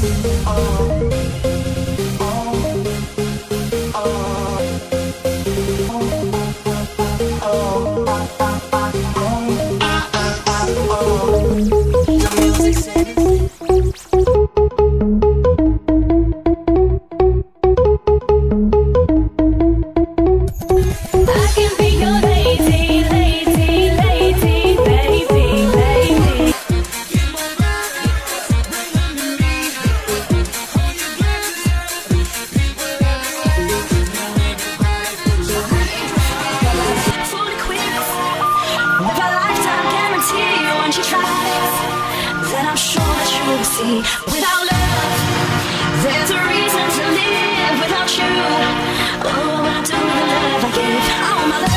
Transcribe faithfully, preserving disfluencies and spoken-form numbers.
Without love, there's a reason to live without you. Oh, what I do with the love I give. Oh, my love.